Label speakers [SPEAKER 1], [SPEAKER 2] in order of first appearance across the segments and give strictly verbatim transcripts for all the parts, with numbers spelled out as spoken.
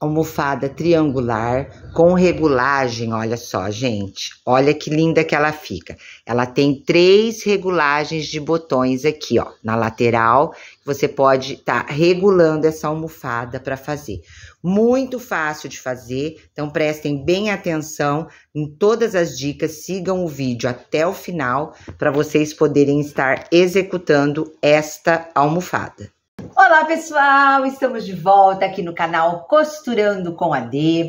[SPEAKER 1] almofada triangular com regulagem, olha só, gente. Olha que linda que ela fica. Ela tem três regulagens de botões aqui, ó, na lateral. Você pode estar tá regulando essa almofada para fazer. Muito fácil de fazer, então prestem bem atenção em todas as dicas, sigam o vídeo até o final para vocês poderem estar executando esta almofada.
[SPEAKER 2] Olá pessoal, estamos de volta aqui no canal Costurando com a Dê.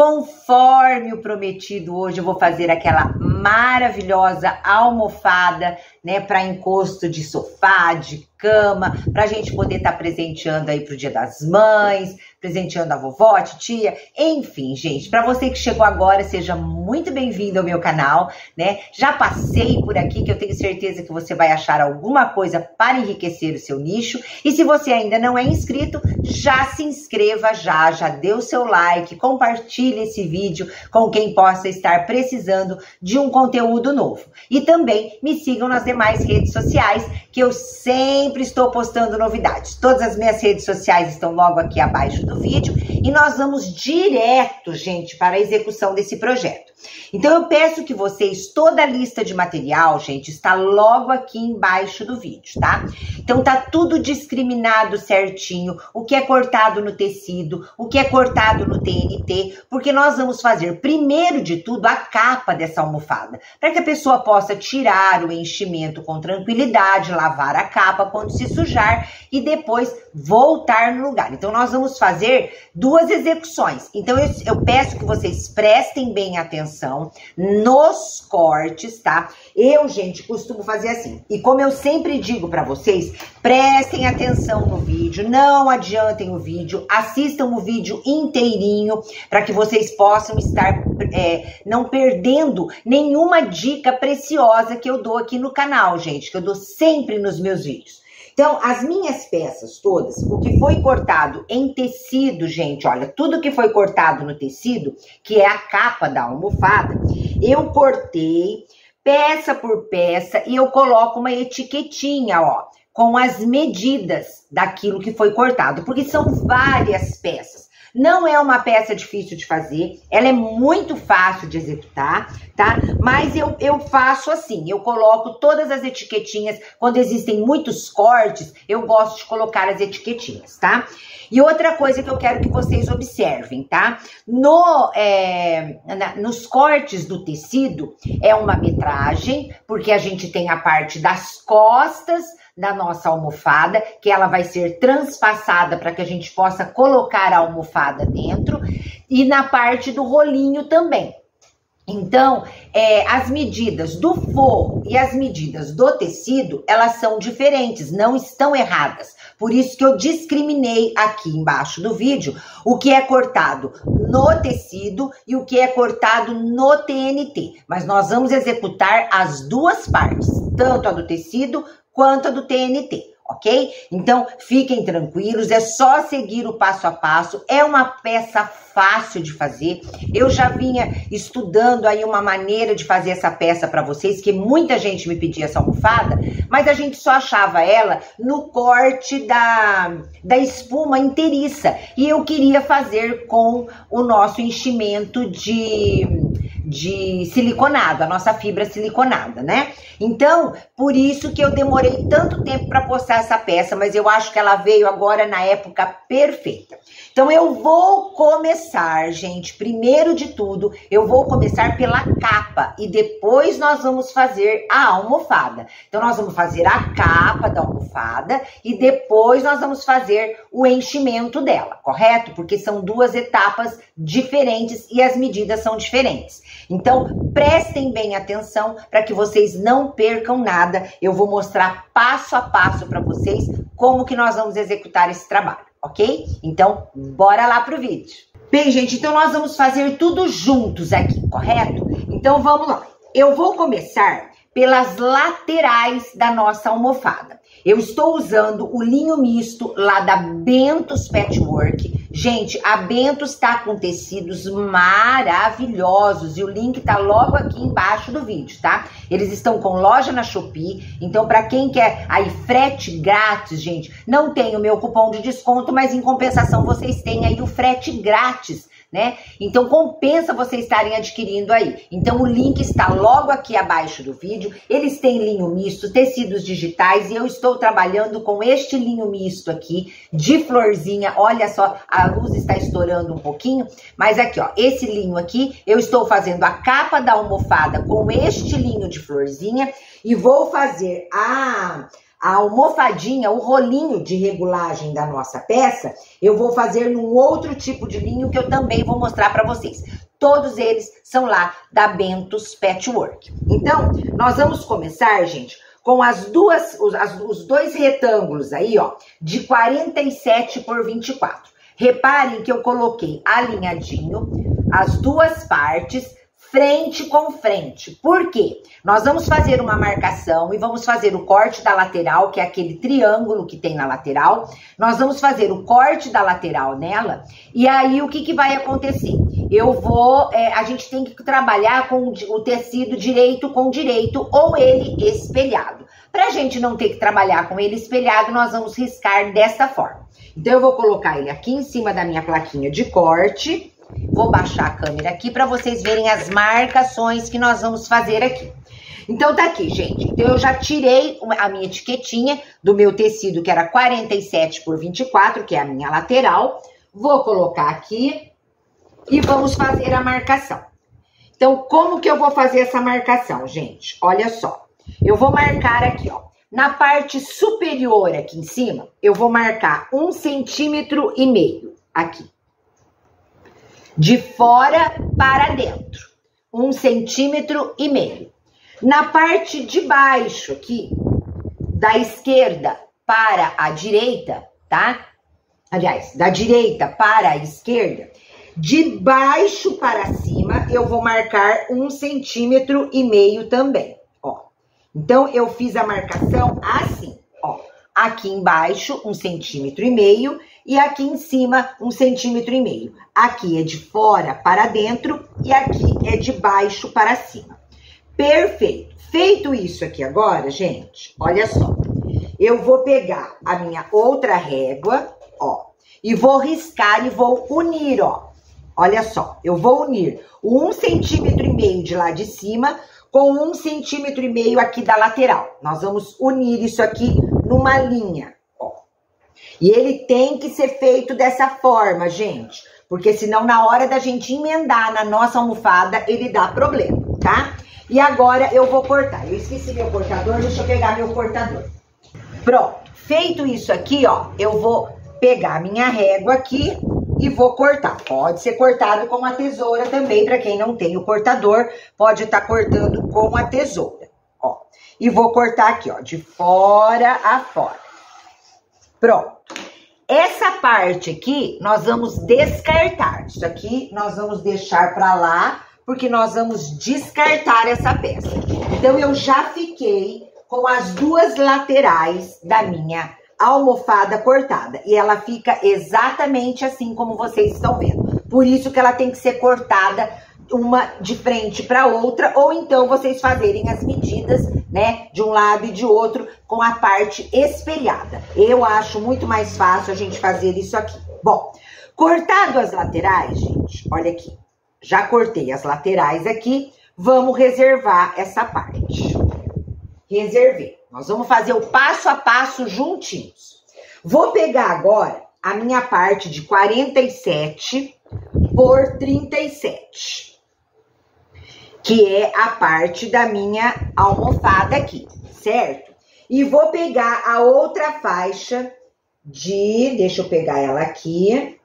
[SPEAKER 2] Conforme o prometido, hoje eu vou fazer aquela maravilhosa almofada, né, para encosto de sofá, de cama, para a gente poder estar tá presenteando aí pro Dia das Mães, presenteando a vovó, a titia, enfim, gente, para você que chegou agora, seja muito bem-vindo ao meu canal, né? Já passei por aqui, que eu tenho certeza que você vai achar alguma coisa para enriquecer o seu nicho, e se você ainda não é inscrito, já se inscreva já, já dê o seu like, compartilhe esse vídeo com quem possa estar precisando de um conteúdo novo. E também me sigam nas demais redes sociais, que eu sempre estou postando novidades. Todas as minhas redes sociais estão logo aqui abaixo do vídeo e nós vamos direto, gente, para a execução desse projeto. Então eu peço que vocês, toda a lista de material, gente, está logo aqui embaixo do vídeo, tá? Então tá tudo discriminado certinho, o que é cortado no tecido, o que é cortado no T N T, porque nós vamos fazer, primeiro de tudo, a capa dessa almofada, para que a pessoa possa tirar o enchimento com tranquilidade, lavar a capa quando se sujar e depois voltar no lugar. Então nós vamos fazer duas execuções. Então eu, eu peço que vocês prestem bem atenção nos cortes, tá? Eu, gente, costumo fazer assim. E como eu sempre digo pra vocês, prestem atenção no vídeo, não adiantem o vídeo, assistam o vídeo inteirinho para que vocês possam estar é, não perdendo nenhuma dica preciosa que eu dou aqui no canal, gente, que eu dou sempre nos meus vídeos. Então, as minhas peças todas, o que foi cortado em tecido, gente, olha, tudo que foi cortado no tecido, que é a capa da almofada, eu cortei peça por peça e eu coloco uma etiquetinha, ó, com as medidas daquilo que foi cortado, porque são várias peças. Não é uma peça difícil de fazer, ela é muito fácil de executar, tá? Mas eu, eu faço assim, eu coloco todas as etiquetinhas, quando existem muitos cortes, eu gosto de colocar as etiquetinhas, tá? E outra coisa que eu quero que vocês observem, tá? No, é, na, nos cortes do tecido, é uma metragem, porque a gente tem a parte das costas da nossa almofada, que ela vai ser transpassada para que a gente possa colocar a almofada dentro, e na parte do rolinho também. Então, é, as medidas do forro e as medidas do tecido, elas são diferentes, não estão erradas. Por isso que eu discriminei aqui embaixo do vídeo o que é cortado no tecido e o que é cortado no T N T. Mas nós vamos executar as duas partes, tanto a do tecido quanto a do T N T. Ok? Então, fiquem tranquilos, é só seguir o passo a passo, é uma peça fácil de fazer. Eu já vinha estudando aí uma maneira de fazer essa peça para vocês, que muita gente me pedia essa almofada, mas a gente só achava ela no corte da, da espuma inteiriça, e eu queria fazer com o nosso enchimento de... de siliconado, a nossa fibra siliconada, né? Então, por isso que eu demorei tanto tempo para postar essa peça, mas eu acho que ela veio agora na época perfeita. Então, eu vou começar, gente, primeiro de tudo, eu vou começar pela capa e depois nós vamos fazer a almofada. Então, nós vamos fazer a capa da almofada e depois nós vamos fazer o enchimento dela, correto? Porque são duas etapas diferentes e as medidas são diferentes. Então, prestem bem atenção para que vocês não percam nada. Eu vou mostrar passo a passo para vocês como que nós vamos executar esse trabalho, ok? Então, bora lá pro vídeo. Bem, gente, então nós vamos fazer tudo juntos aqui, correto? Então, vamos lá. Eu vou começar pelas laterais da nossa almofada. Eu estou usando o linho misto lá da Bentos Patchwork. Gente, a Bento está com tecidos maravilhosos e o link tá logo aqui embaixo do vídeo, tá? Eles estão com loja na Shopee, então para quem quer aí frete grátis, gente, não tem o meu cupom de desconto, mas em compensação vocês têm aí o frete grátis, né? Então compensa vocês estarem adquirindo aí. Então o link está logo aqui abaixo do vídeo. Eles têm linho misto, tecidos digitais e eu estou trabalhando com este linho misto aqui de florzinha. Olha só, a luz está estourando um pouquinho, mas aqui ó, esse linho aqui, eu estou fazendo a capa da almofada com este linho de florzinha e vou fazer a... a almofadinha, o rolinho de regulagem da nossa peça, eu vou fazer num outro tipo de linho que eu também vou mostrar para vocês. Todos eles são lá da Bento's Patchwork. Então, nós vamos começar, gente, com as duas, os, as, os dois retângulos aí, ó, de quarenta e sete por vinte e quatro. Reparem que eu coloquei alinhadinho as duas partes, frente com frente. Por quê? Nós vamos fazer uma marcação e vamos fazer o corte da lateral, que é aquele triângulo que tem na lateral. Nós vamos fazer o corte da lateral nela. E aí, o que, que vai acontecer? Eu vou... É, a gente tem que trabalhar com o tecido direito com direito ou ele espelhado. Pra gente não ter que trabalhar com ele espelhado, nós vamos riscar desta forma. Então, eu vou colocar ele aqui em cima da minha plaquinha de corte. Vou baixar a câmera aqui para vocês verem as marcações que nós vamos fazer aqui. Então tá aqui, gente. Então eu já tirei a minha etiquetinha do meu tecido, que era quarenta e sete por vinte e quatro, que é a minha lateral. Vou colocar aqui e vamos fazer a marcação. Então, como que eu vou fazer essa marcação, gente? Olha só. Eu vou marcar aqui, ó. Na parte superior aqui em cima, eu vou marcar um centímetro e meio aqui. De fora para dentro, um centímetro e meio. Na parte de baixo aqui, da esquerda para a direita, tá? Aliás, da direita para a esquerda, de baixo para cima, eu vou marcar um centímetro e meio também, ó. Então, eu fiz a marcação assim, ó. Aqui embaixo, um centímetro e meio. E aqui em cima, um centímetro e meio. Aqui é de fora para dentro e aqui é de baixo para cima. Perfeito. Feito isso aqui agora, gente, olha só. Eu vou pegar a minha outra régua, ó, e vou riscar e vou unir, ó. Olha só, eu vou unir o um centímetro e meio de lá de cima com um centímetro e meio aqui da lateral. Nós vamos unir isso aqui numa linha. E ele tem que ser feito dessa forma, gente. Porque senão, na hora da gente emendar na nossa almofada, ele dá problema, tá? E agora eu vou cortar. Eu esqueci meu cortador, deixa eu pegar meu cortador. Pronto. Feito isso aqui, ó, eu vou pegar minha régua aqui e vou cortar. Pode ser cortado com a tesoura também, para quem não tem o cortador, pode estar cortando com a tesoura, ó. E vou cortar aqui, ó, de fora a fora. Pronto. Essa parte aqui, nós vamos descartar. Isso aqui, nós vamos deixar pra lá, porque nós vamos descartar essa peça. Então, eu já fiquei com as duas laterais da minha almofada cortada. E ela fica exatamente assim como vocês estão vendo. Por isso que ela tem que ser cortada uma de frente para outra, ou então vocês fazerem as medidas, né, de um lado e de outro com a parte espelhada. Eu acho muito mais fácil a gente fazer isso aqui. Bom, cortado as laterais, gente, olha aqui. Já cortei as laterais aqui, vamos reservar essa parte. Reservei. Nós vamos fazer o passo a passo juntinhos. Vou pegar agora a minha parte de quarenta e sete por trinta e sete. Que é a parte da minha almofada aqui, certo? E vou pegar a outra faixa de... Deixa eu pegar ela aqui.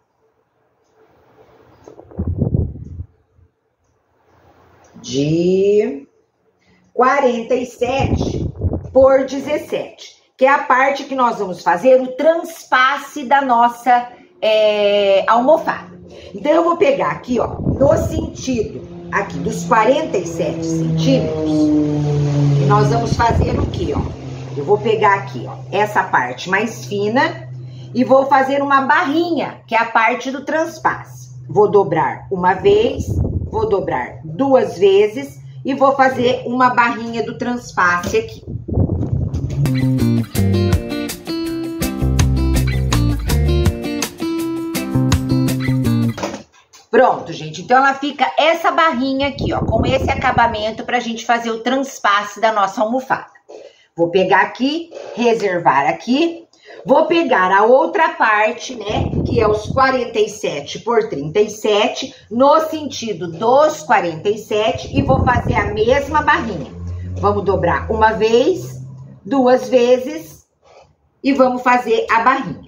[SPEAKER 2] De quarenta e sete por dezessete. Que é a parte que nós vamos fazer o transpasse da nossa é, almofada. Então, eu vou pegar aqui, ó, no sentido... aqui dos quarenta e sete centímetros, e nós vamos fazer o quê, ó? Eu vou pegar aqui, ó, essa parte mais fina e vou fazer uma barrinha, que é a parte do transpasse. Vou dobrar uma vez, vou dobrar duas vezes e vou fazer uma barrinha do transpasse aqui. Pronto, gente. Então, ela fica essa barrinha aqui, ó, com esse acabamento pra gente fazer o transpasse da nossa almofada. Vou pegar aqui, reservar aqui. Vou pegar a outra parte, né, que é os quarenta e sete por trinta e sete, no sentido dos quarenta e sete, e vou fazer a mesma barrinha. Vamos dobrar uma vez, duas vezes, e vamos fazer a barrinha.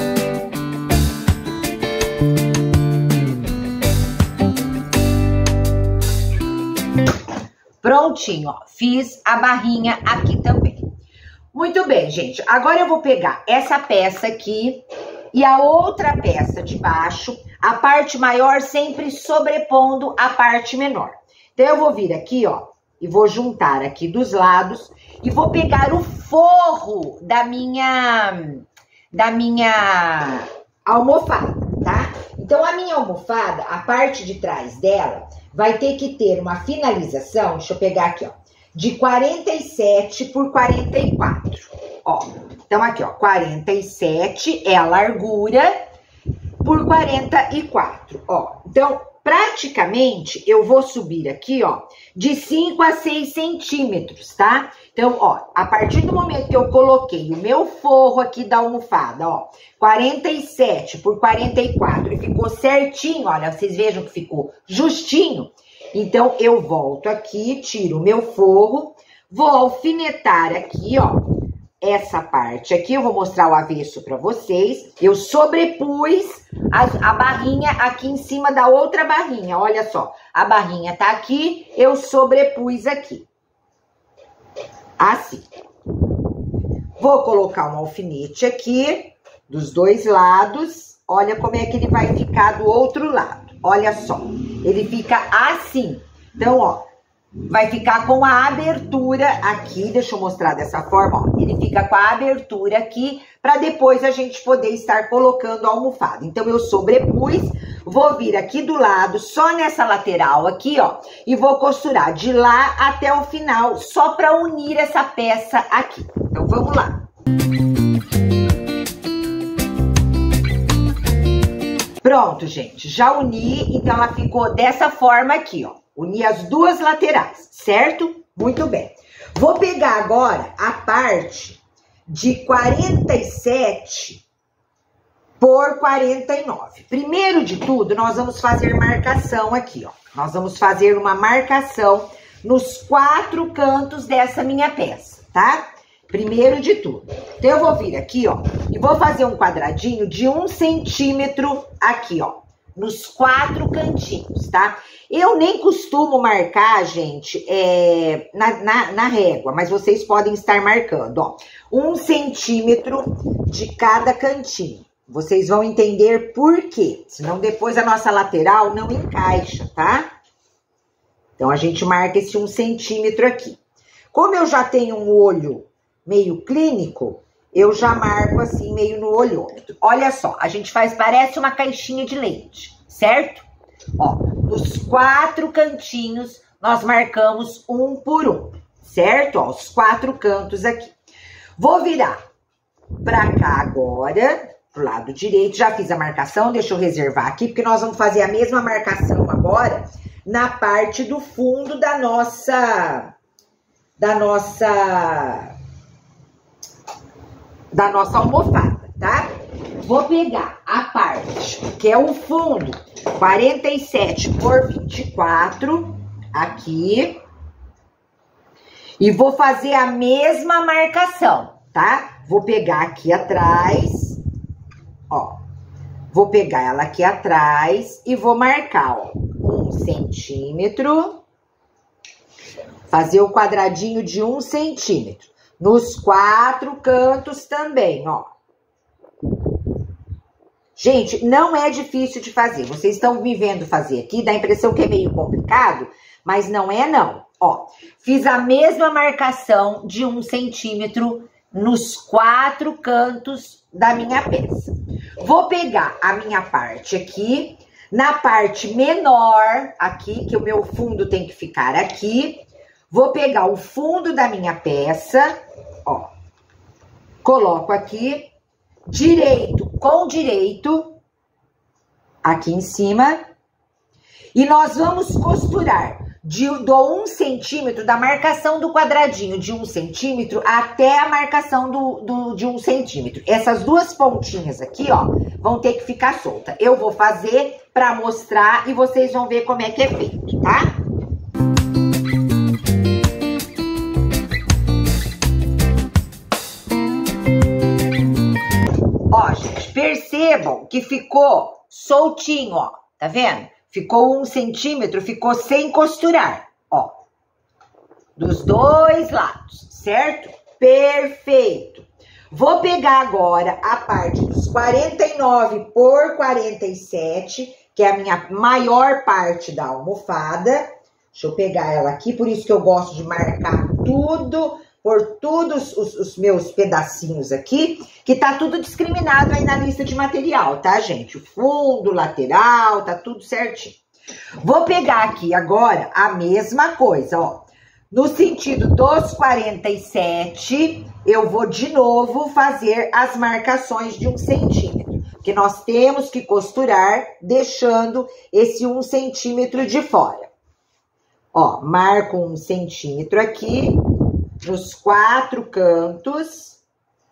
[SPEAKER 2] Prontinho, ó, fiz a barrinha aqui também. Muito bem, gente, agora eu vou pegar essa peça aqui e a outra peça de baixo, a parte maior sempre sobrepondo a parte menor. Então, eu vou vir aqui, ó, e vou juntar aqui dos lados e vou pegar o forro da minha, da minha almofada, tá? Então, a minha almofada, a parte de trás dela, vai ter que ter uma finalização, deixa eu pegar aqui, ó, de quarenta e sete por quarenta e quatro, ó. Então, aqui, ó, quarenta e sete é a largura por quarenta e quatro, ó. Então, praticamente, eu vou subir aqui, ó, de cinco a seis centímetros, tá? Então, ó, a partir do momento que eu coloquei o meu forro aqui da almofada, ó, quarenta e sete por quarenta e quatro, e ficou certinho, olha, vocês vejam que ficou justinho. Então, eu volto aqui, tiro o meu forro, vou alfinetar aqui, ó, essa parte aqui, eu vou mostrar o avesso pra vocês. Eu sobrepus a, a barrinha aqui em cima da outra barrinha, olha só. A barrinha tá aqui, eu sobrepus aqui. Assim. Vou colocar um alfinete aqui, dos dois lados. Olha como é que ele vai ficar do outro lado. Olha só, ele fica assim. Então, ó, vai ficar com a abertura aqui. Deixa eu mostrar dessa forma, ó. Ele fica com a abertura aqui, para depois a gente poder estar colocando a almofada. Então, eu sobrepus, vou vir aqui do lado, só nessa lateral aqui, ó, e vou costurar de lá até o final, só para unir essa peça aqui. Então, vamos lá. Pronto, gente, já uni, então ela ficou dessa forma aqui, ó. Uni as duas laterais, certo? Muito bem. Vou pegar agora a parte de quarenta e sete por quarenta e nove. Primeiro de tudo, nós vamos fazer marcação aqui, ó. Nós vamos fazer uma marcação nos quatro cantos dessa minha peça, tá? Primeiro de tudo. Então, eu vou vir aqui, ó, e vou fazer um quadradinho de um centímetro aqui, ó, nos quatro cantinhos, tá? Eu nem costumo marcar, gente, é, na, na, na régua, mas vocês podem estar marcando, ó, um centímetro de cada cantinho. Vocês vão entender por quê, senão depois a nossa lateral não encaixa, tá? Então, a gente marca esse um centímetro aqui. Como eu já tenho um olho meio clínico, eu já marco assim, meio no olhômetro. Olha só, a gente faz, parece uma caixinha de leite, certo? Ó, nos quatro cantinhos, nós marcamos um por um, certo? Ó, os quatro cantos aqui. Vou virar pra cá agora, pro lado direito, já fiz a marcação, deixa eu reservar aqui, porque nós vamos fazer a mesma marcação agora na parte do fundo da nossa, da nossa... da nossa almofada, tá? Vou pegar a parte que é o fundo, quarenta e sete por vinte e quatro, aqui, e vou fazer a mesma marcação, tá? Vou pegar aqui atrás, ó, vou pegar ela aqui atrás e vou marcar, ó, um centímetro, fazer o quadradinho de um centímetro. Nos quatro cantos também, ó. Gente, não é difícil de fazer. Vocês estão me vendo fazer aqui, dá a impressão que é meio complicado, mas não é não. Ó, fiz a mesma marcação de um centímetro nos quatro cantos da minha peça. Vou pegar a minha parte aqui, na parte menor aqui, que o meu fundo tem que ficar aqui. Vou pegar o fundo da minha peça, ó, coloco aqui, direito com direito, aqui em cima, e nós vamos costurar de, do um centímetro, da marcação do quadradinho de um centímetro até a marcação do, do, de um centímetro. Essas duas pontinhas aqui, ó, vão ter que ficar soltas. Eu vou fazer para mostrar e vocês vão ver como é que é feito, tá? Ó, gente, percebam que ficou soltinho, ó, tá vendo? Ficou um centímetro, ficou sem costurar, ó, dos dois lados, certo? Perfeito. Vou pegar agora a parte dos quarenta e nove por quarenta e sete, que é a minha maior parte da almofada. Deixa eu pegar ela aqui, por isso que eu gosto de marcar tudo, por todos os, os meus pedacinhos aqui, que tá tudo discriminado aí na lista de material, tá, gente? O fundo, lateral, tá tudo certinho. Vou pegar aqui agora a mesma coisa, ó. No sentido dos quarenta e sete, eu vou de novo fazer as marcações de um centímetro, porque nós temos que costurar deixando esse um centímetro de fora. Ó, marco um centímetro aqui, nos quatro cantos.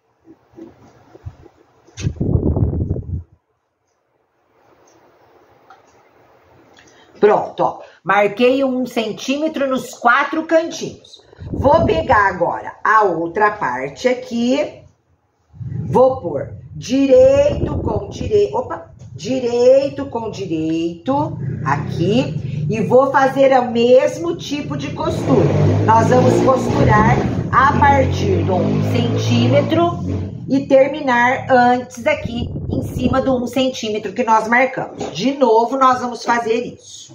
[SPEAKER 2] Pronto, ó. Marquei um centímetro nos quatro cantinhos. Vou pegar agora a outra parte aqui. Vou pôr direito com direito. Opa! Direito com direito aqui. E vou fazer o mesmo tipo de costura. Nós vamos costurar a partir do um centímetro e terminar antes aqui em cima do um centímetro que nós marcamos. De novo, nós vamos fazer isso.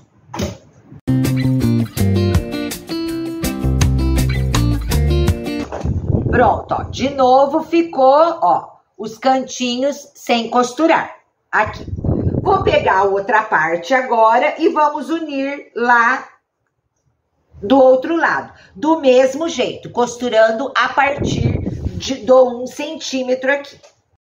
[SPEAKER 2] Pronto, ó. De novo ficou, ó, os cantinhos sem costurar. Aqui. Vou pegar a outra parte agora e vamos unir lá do outro lado. Do mesmo jeito, costurando a partir de, do um centímetro aqui.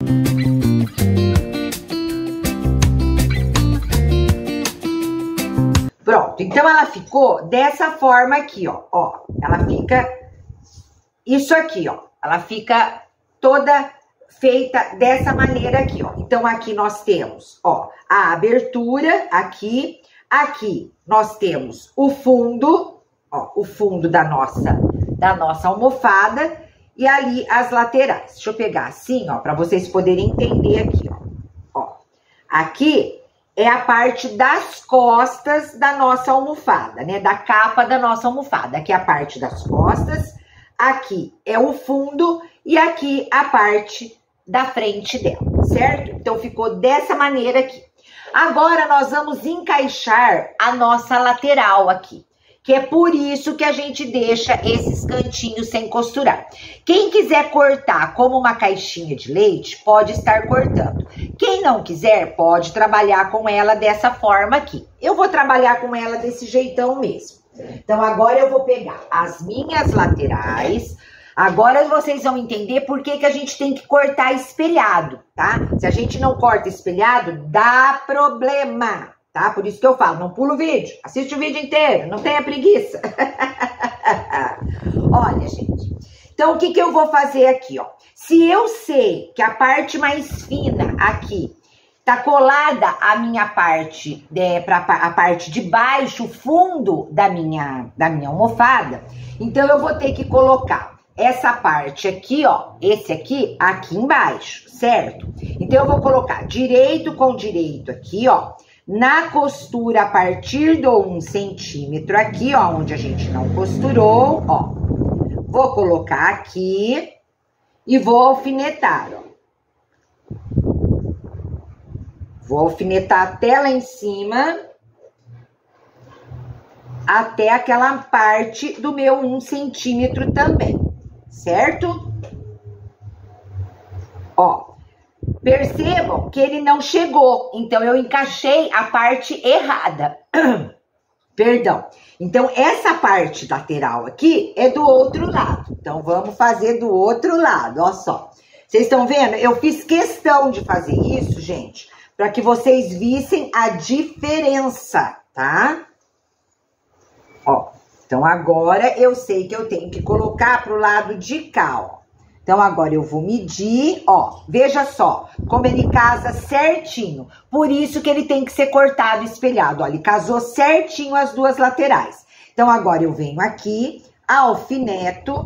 [SPEAKER 2] Pronto, então ela ficou dessa forma aqui, ó. Ó, ela fica isso aqui, ó. Ela fica toda feita dessa maneira aqui, ó. Então, aqui nós temos, ó, a abertura aqui. Aqui nós temos o fundo, ó, o fundo da nossa, da nossa almofada. E ali as laterais. Deixa eu pegar assim, ó, para vocês poderem entender aqui, ó. Ó. Aqui é a parte das costas da nossa almofada, né? Da capa da nossa almofada. Aqui é a parte das costas. Aqui é o fundo e aqui a parte da frente dela, certo? Então, ficou dessa maneira aqui. Agora, nós vamos encaixar a nossa lateral aqui, que é por isso que a gente deixa esses cantinhos sem costurar. Quem quiser cortar como uma caixinha de leite, pode estar cortando. Quem não quiser, pode trabalhar com ela dessa forma aqui. Eu vou trabalhar com ela desse jeitão mesmo. Então, agora eu vou pegar as minhas laterais. Agora vocês vão entender por que que a gente tem que cortar espelhado, tá? Se a gente não corta espelhado, dá problema, tá? Por isso que eu falo, não pula o vídeo, assiste o vídeo inteiro, não tenha preguiça. Olha, gente, então o que que eu vou fazer aqui, ó? Se eu sei que a parte mais fina aqui tá colada a minha parte, é, pra, a parte de baixo, o fundo da minha, da minha almofada, então eu vou ter que colocar essa parte aqui, ó, esse aqui, aqui embaixo, certo? Então, eu vou colocar direito com direito aqui, ó, na costura a partir do um centímetro aqui, ó, onde a gente não costurou, ó. Vou colocar aqui e vou alfinetar, ó. Vou alfinetar até lá em cima, até aquela parte do meu um centímetro também. Certo? Ó, Percebam que ele não chegou, então eu encaixei a parte errada. Perdão. Então, essa parte lateral aqui é do outro lado. Então, vamos fazer do outro lado, ó só. Vocês estão vendo? Eu fiz questão de fazer isso, gente, para que vocês vissem a diferença, tá? Ó, então agora eu sei que eu tenho que colocar pro lado de cá, ó. Então, agora eu vou medir, ó, veja só, como ele casa certinho. Por isso que ele tem que ser cortado e espelhado, ó, ele casou certinho as duas laterais. Então, agora eu venho aqui, alfineto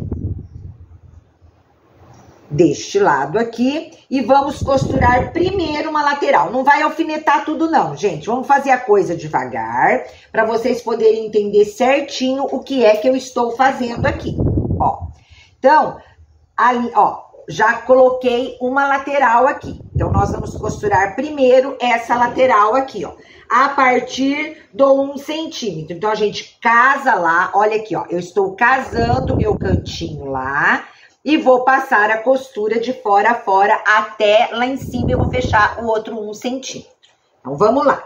[SPEAKER 2] deste lado aqui e vamos costurar primeiro uma lateral. Não vai alfinetar tudo não, gente. Vamos fazer a coisa devagar, para vocês poderem entender certinho o que é que eu estou fazendo aqui, ó. Então... ali, ó, já coloquei uma lateral aqui. Então, nós vamos costurar primeiro essa lateral aqui, ó, a partir do um centímetro. Então, a gente casa lá, olha aqui, ó, eu estou casando meu cantinho lá e vou passar a costura de fora a fora até lá em cima eu vou fechar o outro um centímetro. Então, vamos lá.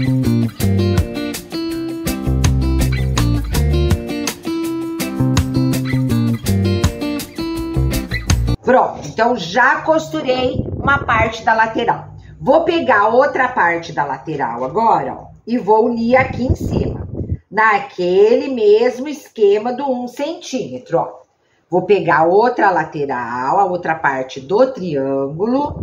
[SPEAKER 2] Pronto, então já costurei uma parte da lateral. Vou pegar outra parte da lateral agora, ó, e vou unir aqui em cima, naquele mesmo esquema do um centímetro, ó. Vou pegar outra lateral, a outra parte do triângulo,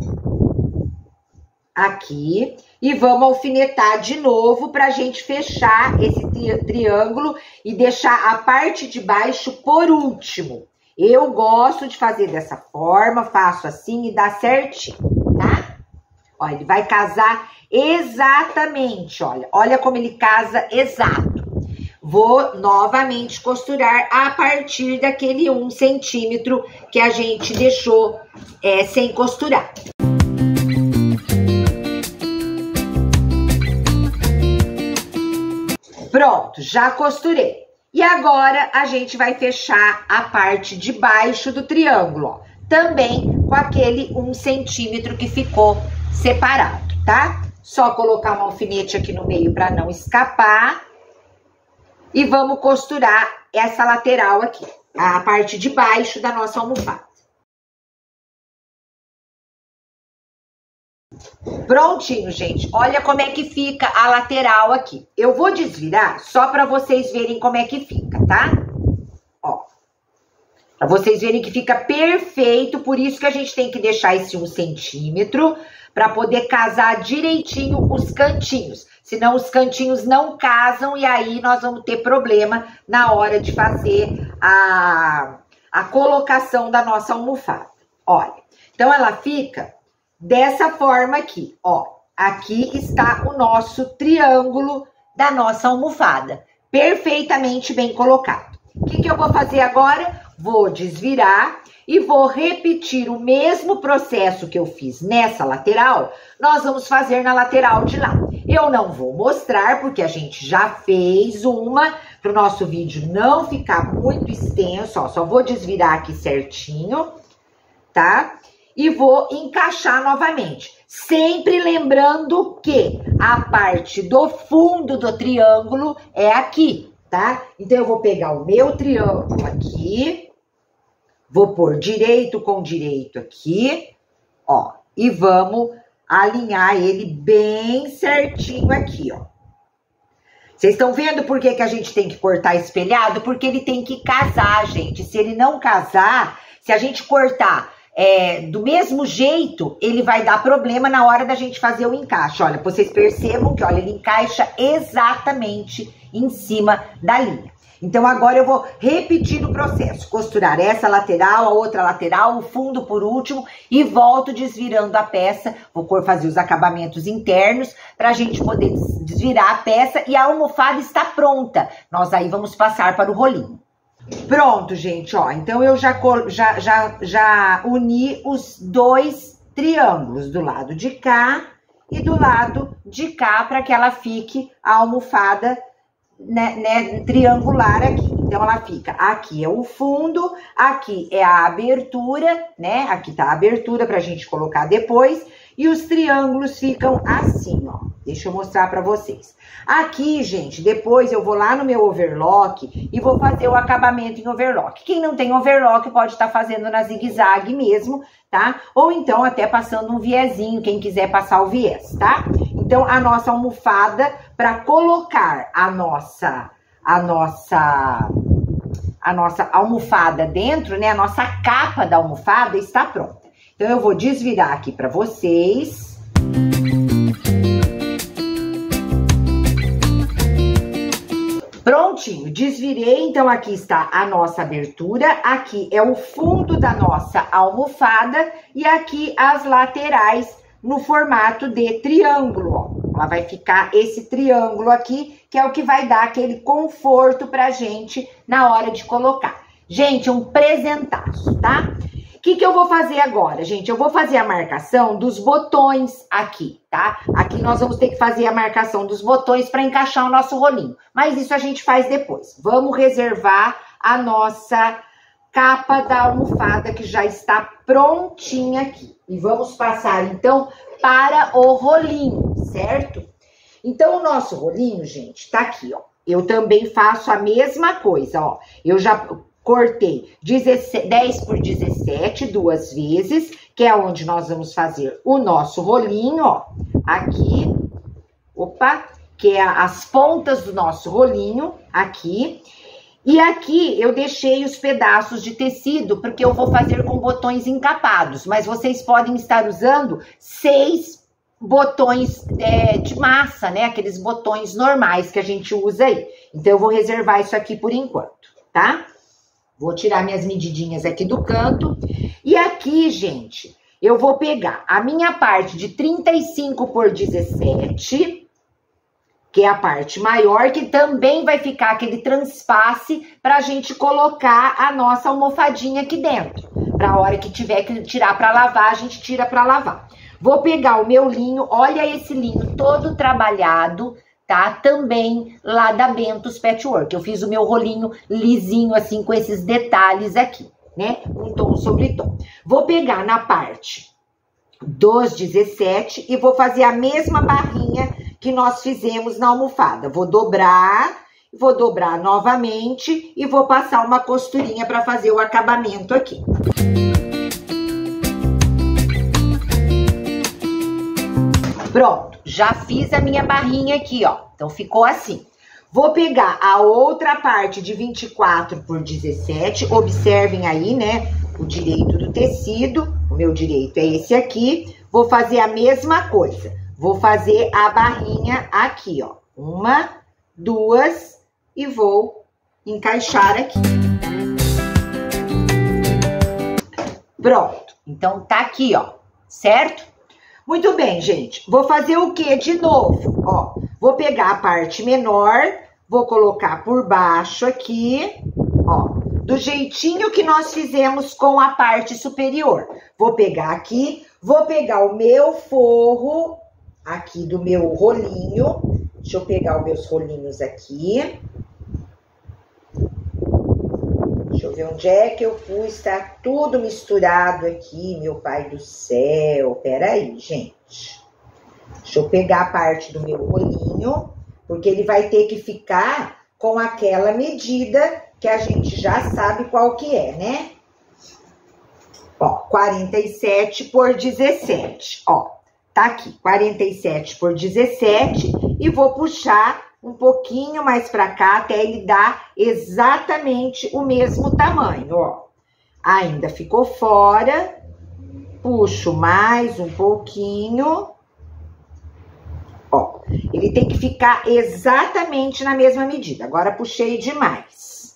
[SPEAKER 2] aqui, e vamos alfinetar de novo pra gente fechar esse tri- triângulo e deixar a parte de baixo por último. Eu gosto de fazer dessa forma, faço assim e dá certinho, tá? Ó, ele vai casar exatamente, olha. Olha como ele casa exato. Vou novamente costurar a partir daquele um centímetro que a gente deixou é, sem costurar. Pronto, já costurei. E agora, a gente vai fechar a parte de baixo do triângulo, ó. Também com aquele um centímetro que ficou separado, tá? Só colocar um alfinete aqui no meio para não escapar. E vamos costurar essa lateral aqui, a parte de baixo da nossa almofada. Prontinho, gente. Olha como é que fica a lateral aqui. Eu vou desvirar só para vocês verem como é que fica, tá? Ó. Para vocês verem que fica perfeito, por isso que a gente tem que deixar esse um centímetro para poder casar direitinho os cantinhos. Senão os cantinhos não casam e aí nós vamos ter problema na hora de fazer a, a colocação da nossa almofada. Olha, então ela fica dessa forma aqui, ó. Aqui está o nosso triângulo da nossa almofada, perfeitamente bem colocado. O que que eu vou fazer agora? Vou desvirar e vou repetir o mesmo processo que eu fiz nessa lateral, nós vamos fazer na lateral de lá. Eu não vou mostrar, porque a gente já fez uma, para o nosso vídeo não ficar muito extenso, ó. Só vou desvirar aqui certinho, tá? E vou encaixar novamente. Sempre lembrando que a parte do fundo do triângulo é aqui, tá? Então, eu vou pegar o meu triângulo aqui, vou pôr direito com direito aqui, ó. E vamos alinhar ele bem certinho aqui, ó. Vocês estão vendo por que que a gente tem que cortar espelhado? Porque ele tem que casar, gente. Se ele não casar, se a gente cortar... É, do mesmo jeito, ele vai dar problema na hora da gente fazer o encaixe. Olha, vocês percebam que, olha, ele encaixa exatamente em cima da linha. Então, agora eu vou repetir o processo. Costurar essa lateral, a outra lateral, o fundo por último e volto desvirando a peça. Vou fazer os acabamentos internos para a gente poder desvirar a peça e a almofada está pronta. Nós aí vamos passar para o rolinho. Pronto, gente, ó, então eu já, já, já, já uni os dois triângulos do lado de cá e do lado de cá para que ela fique a almofada, né, né, triangular aqui. Então, ela fica, aqui é o fundo, aqui é a abertura, né? Aqui tá a abertura pra gente colocar depois. E os triângulos ficam assim, ó. Deixa eu mostrar pra vocês. Aqui, gente, depois eu vou lá no meu overlock e vou fazer o acabamento em overlock. Quem não tem overlock pode estar fazendo na zigue-zague mesmo, tá? Ou então até passando um viezinho, quem quiser passar o viés, tá? Então, a nossa almofada, pra colocar a nossa, a nossa, a nossa almofada dentro, né? A nossa capa da almofada está pronta. Então, eu vou desvirar aqui pra vocês. Prontinho, desvirei, então aqui está a nossa abertura, aqui é o fundo da nossa almofada e aqui as laterais no formato de triângulo, ó. Ela vai ficar esse triângulo aqui, que é o que vai dar aquele conforto pra gente na hora de colocar. Gente, um presentaço, tá? O que que eu vou fazer agora, gente? Eu vou fazer a marcação dos botões aqui, tá? Aqui nós vamos ter que fazer a marcação dos botões para encaixar o nosso rolinho. Mas isso a gente faz depois. Vamos reservar a nossa capa da almofada que já está prontinha aqui. E vamos passar, então, para o rolinho, certo? Então, o nosso rolinho, gente, tá aqui, ó. Eu também faço a mesma coisa, ó. Eu já cortei dez por dezessete duas vezes, que é onde nós vamos fazer o nosso rolinho, ó. Aqui, opa, que é as pontas do nosso rolinho, aqui. E aqui eu deixei os pedaços de tecido, porque eu vou fazer com botões encapados, mas vocês podem estar usando seis botões é, de massa, né? Aqueles botões normais que a gente usa aí. Então, eu vou reservar isso aqui por enquanto, tá? Vou tirar minhas medidinhas aqui do canto. E aqui, gente, eu vou pegar a minha parte de trinta e cinco por dezessete, que é a parte maior, que também vai ficar aquele transpasse pra gente colocar a nossa almofadinha aqui dentro. Pra hora que tiver que tirar pra lavar, a gente tira pra lavar. Vou pegar o meu linho, olha esse linho todo trabalhado, tá? Também lá da Bentos Patchwork. Eu fiz o meu rolinho lisinho, assim, com esses detalhes aqui, né? Um tom sobre tom. Vou pegar na parte dos dezessete e vou fazer a mesma barrinha que nós fizemos na almofada. Vou dobrar, vou dobrar novamente e vou passar uma costurinha para fazer o acabamento aqui. Pronto, já fiz a minha barrinha aqui, ó. Então, ficou assim. Vou pegar a outra parte de vinte e quatro por dezessete. Observem aí, né? O direito do tecido. O meu direito é esse aqui. Vou fazer a mesma coisa. Vou fazer a barrinha aqui, ó. Uma, duas e vou encaixar aqui. Pronto. Então, tá aqui, ó. Certo? Muito bem, gente. Vou fazer o que de novo? Ó, vou pegar a parte menor, vou colocar por baixo aqui, ó, do jeitinho que nós fizemos com a parte superior. Vou pegar aqui, vou pegar o meu forro aqui do meu rolinho. Deixa eu pegar os meus rolinhos aqui. Deixa eu ver onde é que eu pus, tá tudo misturado aqui, meu pai do céu. Peraí, gente. Deixa eu pegar a parte do meu rolinho, porque ele vai ter que ficar com aquela medida que a gente já sabe qual que é, né? Ó, quarenta e sete por dezessete, ó. Tá aqui, quarenta e sete por dezessete e vou puxar um pouquinho mais pra cá até ele dar exatamente o mesmo tamanho, ó. Ainda ficou fora, puxo mais um pouquinho, ó. Ele tem que ficar exatamente na mesma medida. Agora puxei demais.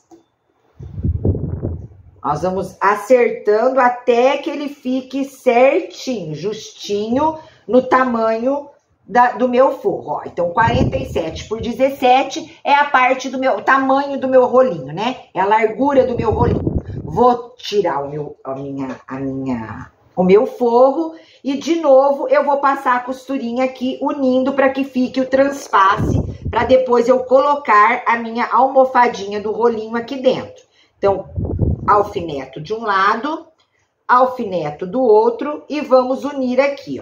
[SPEAKER 2] Nós vamos acertando até que ele fique certinho, justinho no tamanho Da, do meu forro, ó. Então, quarenta e sete por dezessete é a parte do meu, o tamanho do meu rolinho, né? É a largura do meu rolinho. Vou tirar o meu, a minha, a minha o meu forro. E de novo eu vou passar a costurinha aqui unindo para que fique o transpasse, para depois eu colocar a minha almofadinha do rolinho aqui dentro. Então, alfineto de um lado, alfineto do outro e vamos unir aqui, ó.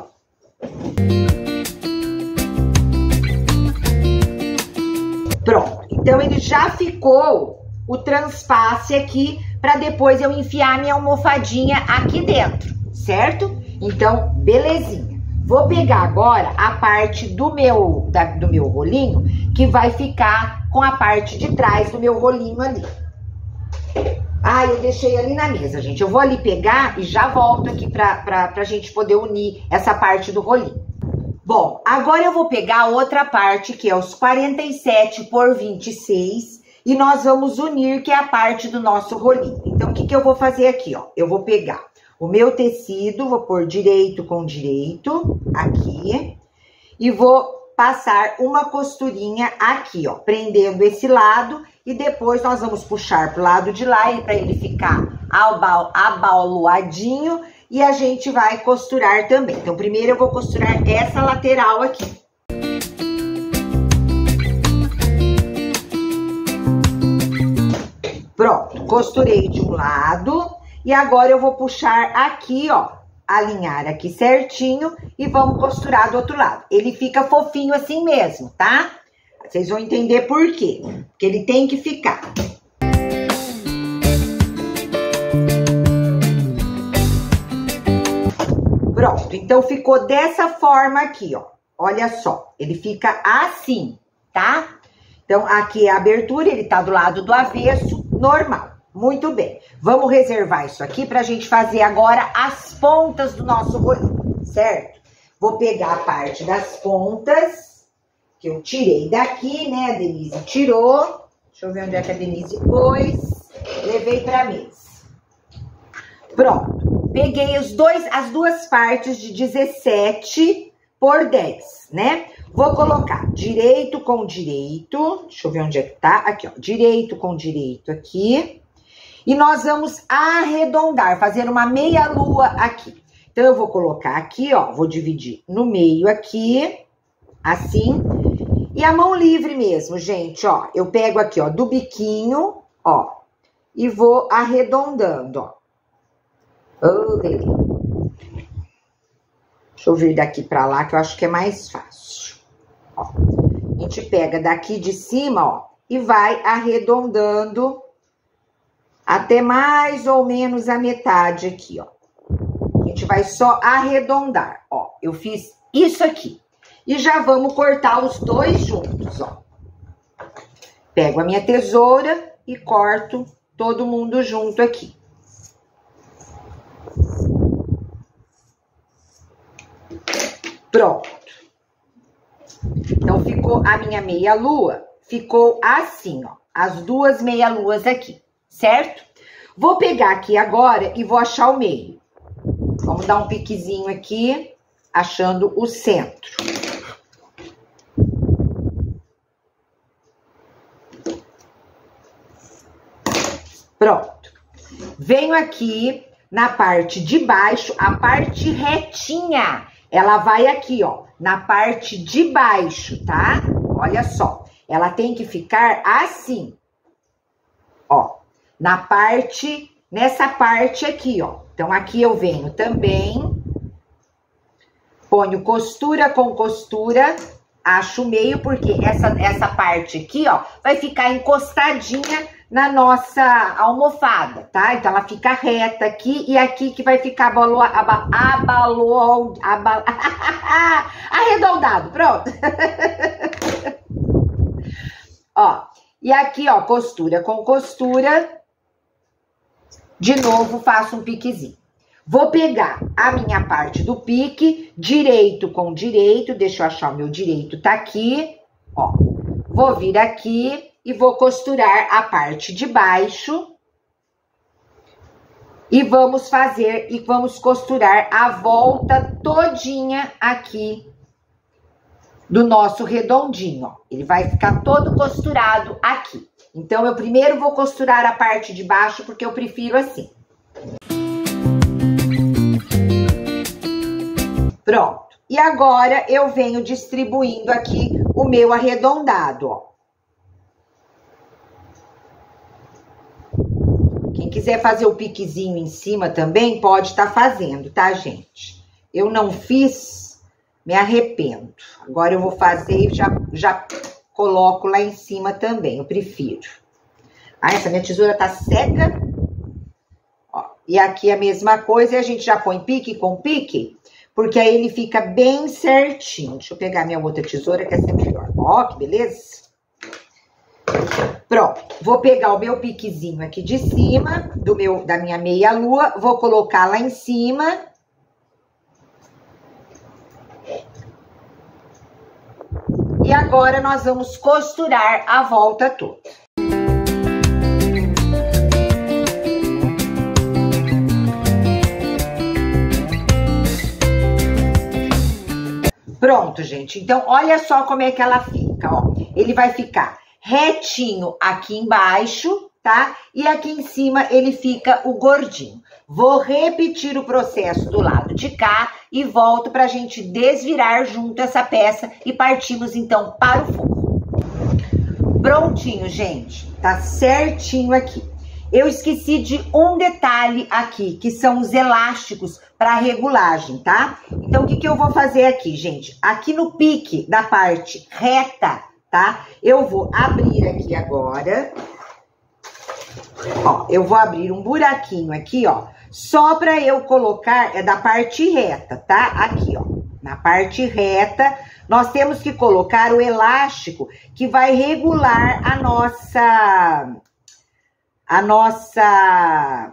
[SPEAKER 2] Pronto, então ele já ficou o transpasse aqui para depois eu enfiar minha almofadinha aqui dentro, certo? Então, belezinha. Vou pegar agora a parte do meu, da, do meu rolinho, que vai ficar com a parte de trás do meu rolinho ali. Ah, eu deixei ali na mesa, gente. Eu vou ali pegar e já volto aqui pra, pra, pra gente poder unir essa parte do rolinho. Bom, agora eu vou pegar outra parte, que é os quarenta e sete por vinte e seis, e nós vamos unir, que é a parte do nosso rolinho. Então, o que que eu vou fazer aqui, ó? Eu vou pegar o meu tecido, vou pôr direito com direito, aqui, e vou passar uma costurinha aqui, ó, prendendo esse lado, e depois nós vamos puxar pro lado de lá, para ele ficar abaloadinho, e a gente vai costurar também. Então, primeiro eu vou costurar essa lateral aqui. Pronto, costurei de um lado, e agora eu vou puxar aqui, ó, alinhar aqui certinho, e vamos costurar do outro lado. Ele fica fofinho assim mesmo, tá? Vocês vão entender por quê, porque ele tem que ficar. Pronto, então ficou dessa forma aqui, ó. Olha só, ele fica assim, tá? Então, aqui é a abertura, ele tá do lado do avesso, normal. Muito bem. Vamos reservar isso aqui pra gente fazer agora as pontas do nosso rolinho, certo? Vou pegar a parte das pontas, que eu tirei daqui, né? A Denise tirou. Deixa eu ver onde é que a Denise pôs. Levei pra mesa. Pronto. Peguei os dois, as duas partes de dezessete por dez, né? Vou colocar direito com direito. Deixa eu ver onde é que tá. Aqui, ó. Direito com direito aqui. E nós vamos arredondar, fazer uma meia lua aqui. Então, eu vou colocar aqui, ó. Vou dividir no meio aqui. Assim. E a mão livre mesmo, gente, ó. Eu pego aqui, ó, do biquinho, ó. E vou arredondando, ó. Oh, delícia. Deixa eu vir daqui pra lá, que eu acho que é mais fácil. Ó. A gente pega daqui de cima, ó, e vai arredondando até mais ou menos a metade aqui, ó. A gente vai só arredondar, ó. Eu fiz isso aqui. E já vamos cortar os dois juntos, ó. Pego a minha tesoura e corto todo mundo junto aqui. Pronto. Então, ficou a minha meia-lua, ficou assim, ó. As duas meia-luas aqui, certo? Vou pegar aqui agora e vou achar o meio. Vamos dar um piquezinho aqui, achando o centro. Pronto. Venho aqui na parte de baixo, a parte retinha. Ela vai aqui, ó, na parte de baixo, tá? Olha só, ela tem que ficar assim, ó, na parte, nessa parte aqui, ó. Então, aqui eu venho também, ponho costura com costura, acho o meio, porque essa, essa parte aqui, ó, vai ficar encostadinha na nossa almofada, tá? Então, ela fica reta aqui e aqui que vai ficar abalo, aba, abalo, abalo, arredondado, pronto. Ó, e aqui, ó, costura com costura, de novo faço um piquezinho. Vou pegar a minha parte do pique, direito com direito, deixa eu achar o meu direito, tá aqui, ó. Vou vir aqui e vou costurar a parte de baixo. E vamos fazer, e vamos costurar a volta todinha aqui do nosso redondinho, ó. Ele vai ficar todo costurado aqui. Então, eu primeiro vou costurar a parte de baixo, porque eu prefiro assim. Pronto. E agora eu venho distribuindo aqui o meu arredondado, ó. Quem quiser fazer o piquezinho em cima também pode estar fazendo, tá, gente? Eu não fiz, me arrependo. Agora eu vou fazer e já, já coloco lá em cima também, eu prefiro. Ah, essa minha tesoura tá cega. Ó, e aqui a mesma coisa, e a gente já põe pique com pique, porque aí ele fica bem certinho. Deixa eu pegar minha outra tesoura, que essa é melhor. Ó, que beleza. Pronto, vou pegar o meu piquezinho aqui de cima, do meu, da minha meia lua, vou colocar lá em cima. E agora nós vamos costurar a volta toda. Pronto, gente. Então, olha só como é que ela fica, ó. Ele vai ficar retinho aqui embaixo, tá? E aqui em cima ele fica o gordinho. Vou repetir o processo do lado de cá e volto pra gente desvirar junto essa peça e partimos então para o forno. Prontinho, gente. Tá certinho aqui. Eu esqueci de um detalhe aqui, que são os elásticos para regulagem, tá? Então, o que que eu vou fazer aqui, gente? Aqui no pique da parte reta, tá? Eu vou abrir aqui agora. Ó, eu vou abrir um buraquinho aqui, ó, só para eu colocar, é da parte reta, tá? Aqui, ó, na parte reta, nós temos que colocar o elástico que vai regular a nossa, a nossa,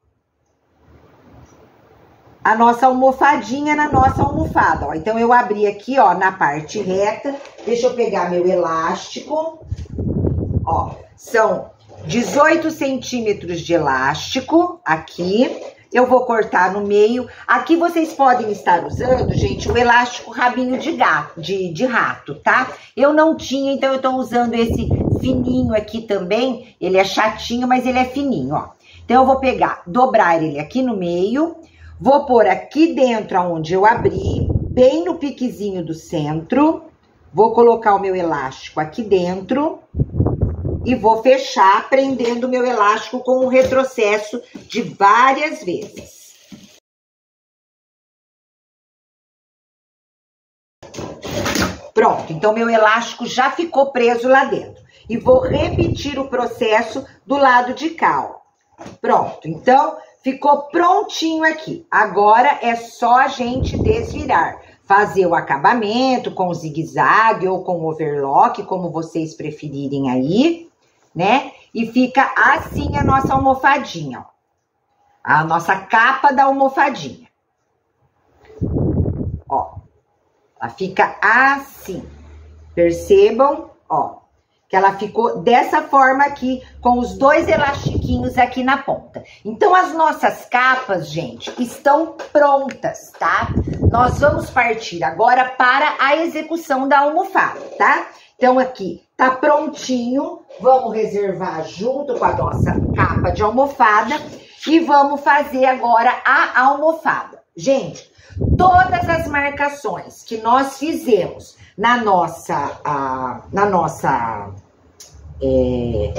[SPEAKER 2] a nossa almofadinha na nossa almofada, ó. Então, eu abri aqui, ó, na parte reta, deixa eu pegar meu elástico, ó, são dezoito centímetros de elástico aqui, eu vou cortar no meio. Aqui vocês podem estar usando, gente, o elástico rabinho de gato, de, de rato, tá? Eu não tinha, então eu tô usando esse fininho aqui também, ele é chatinho, mas ele é fininho, ó. Então eu vou pegar, dobrar ele aqui no meio, vou pôr aqui dentro aonde eu abri, bem no piquezinho do centro, vou colocar o meu elástico aqui dentro, e vou fechar prendendo o meu elástico com um retrocesso de várias vezes. Pronto, então meu elástico já ficou preso lá dentro. E vou repetir o processo do lado de cá, ó. Pronto, então ficou prontinho aqui. Agora é só a gente desvirar. Fazer o acabamento com zigue-zague ou com overlock, como vocês preferirem aí, né? E fica assim a nossa almofadinha, ó. A nossa capa da almofadinha. Ó, ela fica assim. Percebam, ó, que ela ficou dessa forma aqui, com os dois elastiquinhos aqui na ponta. Então, as nossas capas, gente, estão prontas, tá? Nós vamos partir agora para a execução da almofada, tá? Então, aqui tá prontinho, vamos reservar junto com a nossa capa de almofada e vamos fazer agora a almofada. Gente, todas as marcações que nós fizemos na nossa, a, na nossa, é,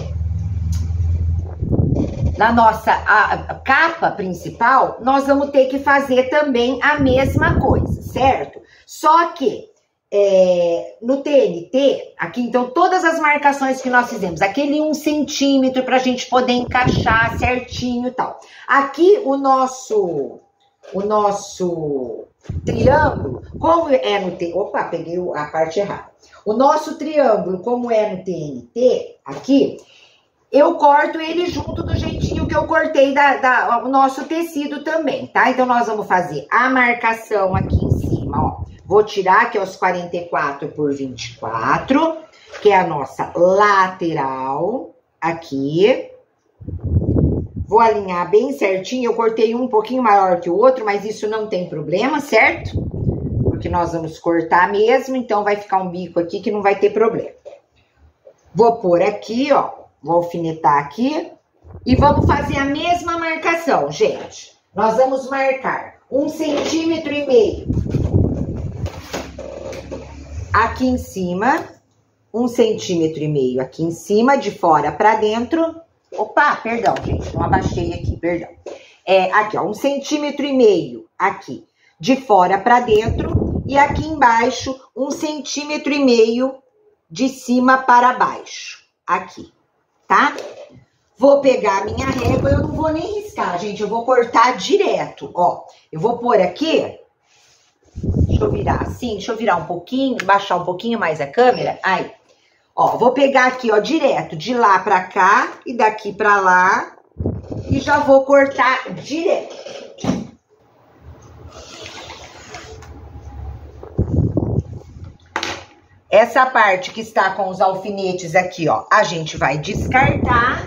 [SPEAKER 2] na nossa a, a capa principal, nós vamos ter que fazer também a mesma coisa, certo? Só que É, no T N T, aqui, então, todas as marcações que nós fizemos, aquele um centímetro para a gente poder encaixar certinho e tal. Aqui, o nosso, o nosso triângulo, como é no T... Opa, peguei a parte errada. O nosso triângulo, como é no T N T, aqui, eu corto ele junto do jeitinho que eu cortei da, da, o nosso tecido também, tá? Então, nós vamos fazer a marcação aqui em cima, ó. Vou tirar aqui os quarenta e quatro por vinte e quatro, que é a nossa lateral, aqui. Vou alinhar bem certinho, eu cortei um pouquinho maior que o outro, mas isso não tem problema, certo? Porque nós vamos cortar mesmo, então vai ficar um bico aqui que não vai ter problema. Vou pôr aqui, ó, vou alfinetar aqui e vamos fazer a mesma marcação, gente. Nós vamos marcar um centímetro e meio aqui em cima, um centímetro e meio aqui em cima, de fora para dentro. Opa, perdão, gente, não abaixei aqui, perdão. É, aqui, ó, um centímetro e meio aqui, de fora para dentro. E aqui embaixo, um centímetro e meio de cima para baixo. Aqui, tá? Vou pegar a minha régua, eu não vou nem riscar, gente, eu vou cortar direto, ó. Eu vou pôr aqui, deixa eu virar assim, deixa eu virar um pouquinho, baixar um pouquinho mais a câmera, aí. Ó, vou pegar aqui, ó, direto, de lá pra cá e daqui pra lá, e já vou cortar direto. Essa parte que está com os alfinetes aqui, ó, a gente vai descartar.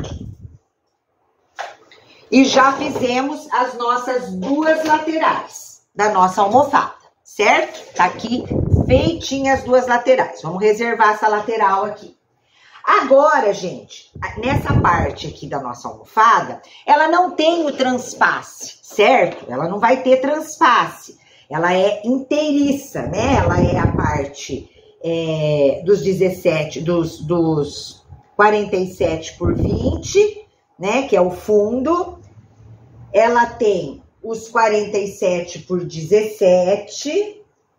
[SPEAKER 2] E já fizemos as nossas duas laterais da nossa almofada, certo? Tá aqui feitinhas as duas laterais. Vamos reservar essa lateral aqui. Agora, gente, nessa parte aqui da nossa almofada, ela não tem o transpasse, certo? Ela não vai ter transpasse. Ela é inteiriça, né? Ela é a parte é, dos dezessete, dos, dos quarenta e sete por vinte, né? Que é o fundo. Ela tem os quarenta e sete por dezessete.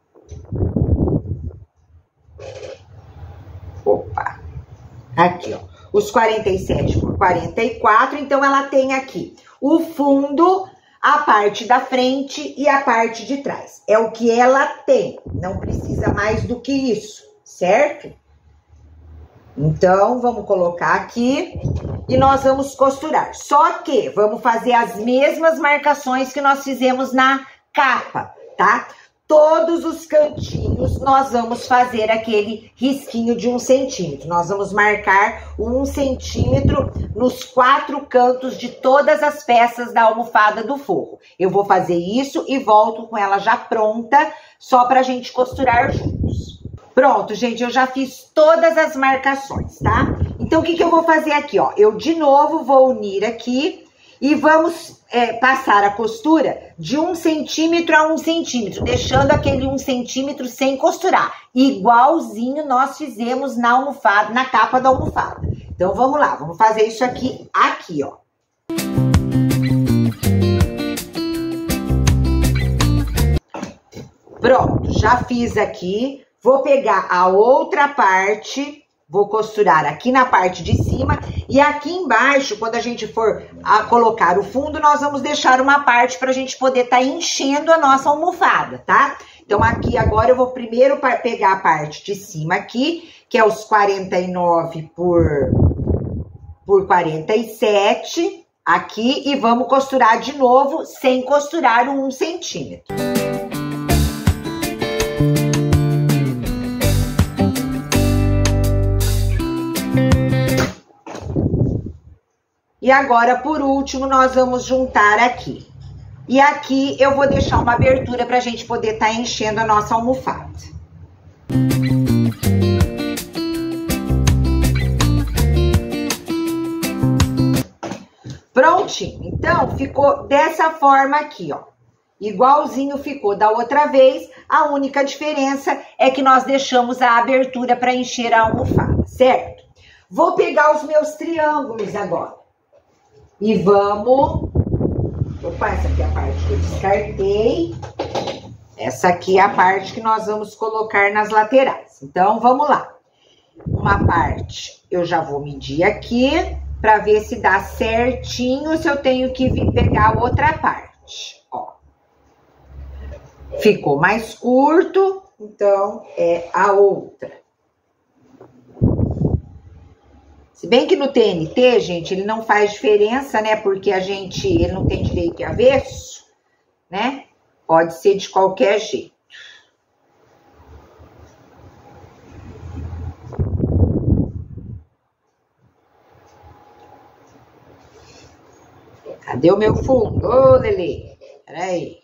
[SPEAKER 2] Opa! Aqui, ó. Os quarenta e sete por quarenta e quatro. Então, ela tem aqui o fundo, a parte da frente e a parte de trás. É o que ela tem. Não precisa mais do que isso, certo? Então, vamos colocar aqui e nós vamos costurar. Só que vamos fazer as mesmas marcações que nós fizemos na capa, tá? Todos os cantinhos nós vamos fazer aquele risquinho de um centímetro. Nós vamos marcar um centímetro nos quatro cantos de todas as peças da almofada do forro. Eu vou fazer isso e volto com ela já pronta, só pra gente costurar juntos. Pronto, gente, eu já fiz todas as marcações, tá? Então, o que que eu vou fazer aqui, ó? Eu, de novo, vou unir aqui e vamos é, passar a costura de um centímetro a um centímetro, deixando aquele um centímetro sem costurar, igualzinho nós fizemos na almofada, na capa da almofada. Então, vamos lá, vamos fazer isso aqui, aqui, ó. Pronto, já fiz aqui. Vou pegar a outra parte, vou costurar aqui na parte de cima e aqui embaixo, quando a gente for a colocar o fundo, nós vamos deixar uma parte para a gente poder estar tá enchendo a nossa almofada, tá? Então, aqui agora eu vou primeiro pegar a parte de cima aqui, que é os quarenta e nove por, por quarenta e sete, aqui, e vamos costurar de novo, sem costurar o um centímetro. E agora, por último, nós vamos juntar aqui. E aqui eu vou deixar uma abertura para a gente poder estar tá enchendo a nossa almofada. Prontinho. Então, ficou dessa forma aqui, ó. Igualzinho ficou da outra vez. A única diferença é que nós deixamos a abertura para encher a almofada, certo? Vou pegar os meus triângulos agora. E vamos... Opa, essa aqui é a parte que eu descartei. Essa aqui é a parte que nós vamos colocar nas laterais. Então, vamos lá. Uma parte eu já vou medir aqui para ver se dá certinho, se eu tenho que vir pegar outra parte. Ó. Ficou mais curto, então é a outra. Se bem que no T N T, gente, ele não faz diferença, né? Porque a gente, ele não tem direito e avesso, né? Pode ser de qualquer jeito. Cadê o meu fundo? Ô, Lelê, peraí.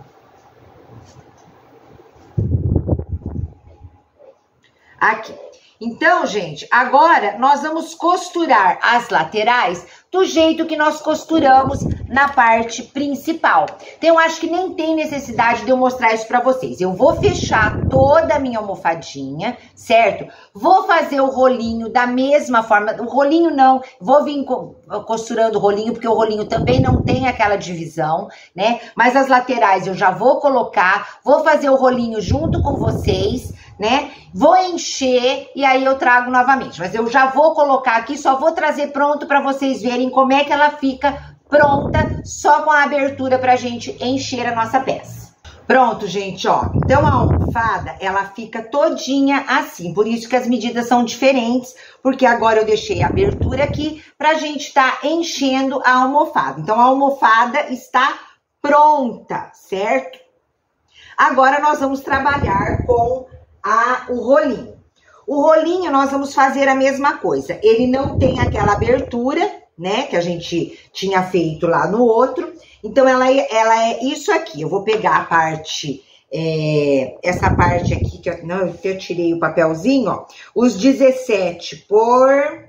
[SPEAKER 2] Aqui. Então, gente, agora nós vamos costurar as laterais do jeito que nós costuramos na parte principal. Então, eu acho que nem tem necessidade de eu mostrar isso pra vocês. Eu vou fechar toda a minha almofadinha, certo? Vou fazer o rolinho da mesma forma. O rolinho não, vou vir costurando o rolinho, porque o rolinho também não tem aquela divisão, né? Mas as laterais eu já vou colocar, vou fazer o rolinho junto com vocês, né? Vou encher e aí eu trago novamente. Mas eu já vou colocar aqui, só vou trazer pronto pra vocês verem como é que ela fica pronta, só com a abertura pra gente encher a nossa peça. Pronto, gente, ó. Então, a almofada, ela fica todinha assim. Por isso que as medidas são diferentes, porque agora eu deixei a abertura aqui pra gente tá enchendo a almofada. Então, a almofada está pronta, certo? Agora, nós vamos trabalhar com a, o rolinho. O rolinho, nós vamos fazer a mesma coisa. Ele não tem aquela abertura, né, que a gente tinha feito lá no outro. Então, ela é, ela é isso aqui. Eu vou pegar a parte, é, essa parte aqui, que eu, não, eu tirei o papelzinho, ó. Os dezessete por...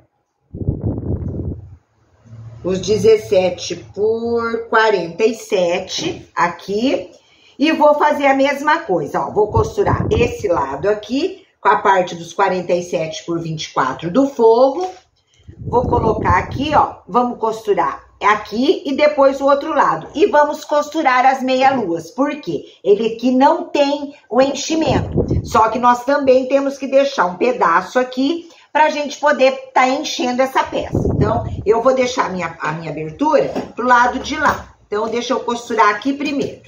[SPEAKER 2] Os dezessete por quarenta e sete aqui. E vou fazer a mesma coisa, ó. Vou costurar esse lado aqui, com a parte dos quarenta e sete por vinte e quatro do forro. Vou colocar aqui, ó, vamos costurar aqui e depois o outro lado. E vamos costurar as meia-luas, porque ele aqui não tem o enchimento. Só que nós também temos que deixar um pedaço aqui pra gente poder tá enchendo essa peça. Então, eu vou deixar a minha, a minha abertura pro lado de lá. Então, deixa eu costurar aqui primeiro.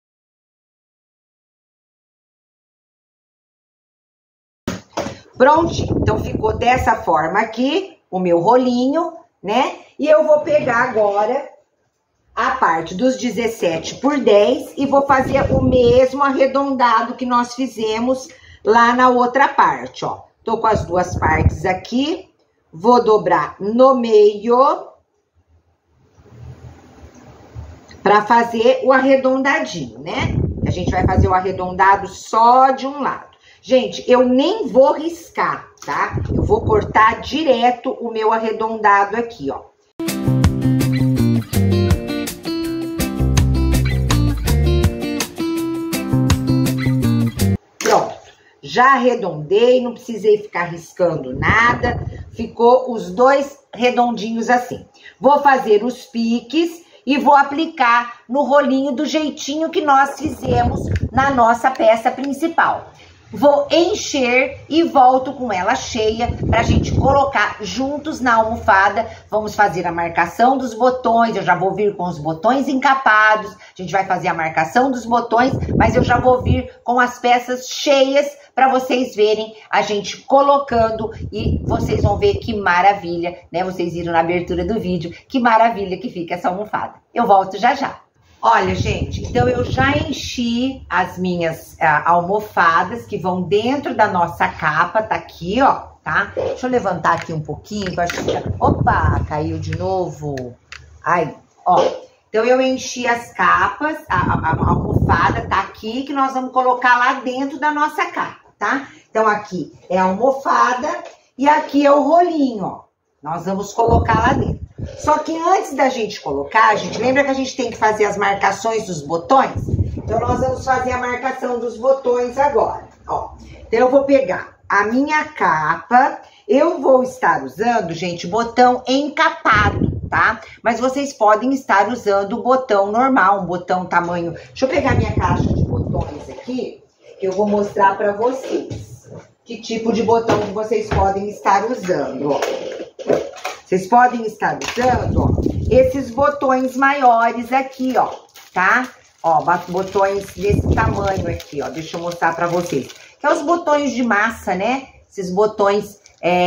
[SPEAKER 2] Prontinho. Então, ficou dessa forma aqui o meu rolinho, né? E eu vou pegar agora a parte dos dezessete por dez e vou fazer o mesmo arredondado que nós fizemos lá na outra parte, ó. Tô com as duas partes aqui, vou dobrar no meio para fazer o arredondadinho, né? A gente vai fazer o arredondado só de um lado. Gente, eu nem vou riscar, tá? Eu vou cortar direto o meu arredondado aqui, ó. Pronto. Já arredondei, não precisei ficar riscando nada. Ficou os dois redondinhos assim. Vou fazer os piques e vou aplicar no rolinho do jeitinho que nós fizemos na nossa peça principal. Vou encher e volto com ela cheia pra gente colocar juntos na almofada. Vamos fazer a marcação dos botões, eu já vou vir com os botões encapados. A gente vai fazer a marcação dos botões, mas eu já vou vir com as peças cheias para vocês verem a gente colocando e vocês vão ver que maravilha, né? Vocês viram na abertura do vídeo, que maravilha que fica essa almofada. Eu volto já já. Olha, gente, então eu já enchi as minhas ah, almofadas que vão dentro da nossa capa, tá aqui, ó, tá? Deixa eu levantar aqui um pouquinho, que eu acho que... Opa, caiu de novo. Ai, ó. Então eu enchi as capas, a, a, a almofada tá aqui, que nós vamos colocar lá dentro da nossa capa, tá? Então aqui é a almofada e aqui é o rolinho, ó. Nós vamos colocar lá dentro. Só que antes da gente colocar, a gente lembra que a gente tem que fazer as marcações dos botões? Então, nós vamos fazer a marcação dos botões agora, ó. Então, eu vou pegar a minha capa, eu vou estar usando, gente, botão encapado, tá? Mas vocês podem estar usando o botão normal, um botão tamanho... Deixa eu pegar minha caixa de botões aqui, que eu vou mostrar pra vocês que tipo de botão que vocês podem estar usando, ó. Vocês podem estar usando, ó, esses botões maiores aqui, ó, tá? Ó, botões desse tamanho aqui, ó, deixa eu mostrar pra vocês. Que é os botões de massa, né? Esses botões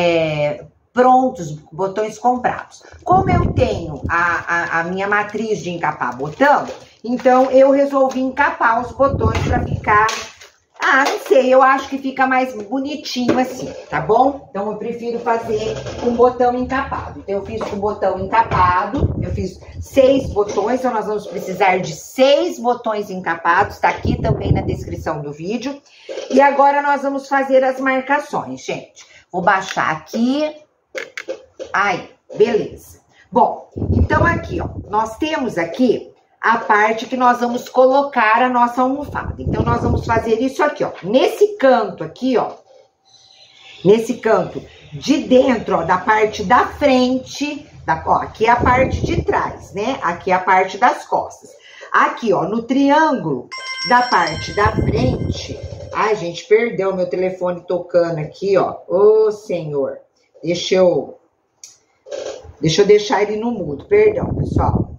[SPEAKER 2] é, prontos, botões comprados. Como eu tenho a, a, a minha matriz de encapar botão, então eu resolvi encapar os botões pra ficar... Ah, não sei, eu acho que fica mais bonitinho assim, tá bom? Então, eu prefiro fazer com botão encapado. Então, eu fiz com botão encapado, eu fiz seis botões, então nós vamos precisar de seis botões encapados, tá aqui também na descrição do vídeo. E agora, nós vamos fazer as marcações, gente. Vou baixar aqui. Aí, beleza. Bom, então aqui, ó, nós temos aqui a parte que nós vamos colocar a nossa almofada. Então, nós vamos fazer isso aqui, ó. Nesse canto aqui, ó. Nesse canto de dentro, ó, da parte da frente, da, ó, aqui é a parte de trás, né? Aqui é a parte das costas. Aqui, ó, no triângulo da parte da frente... Ai, gente, perdeu meu telefone tocando aqui, ó. Ô, Senhor. Deixa eu... Deixa eu deixar ele no mudo. Perdão, pessoal.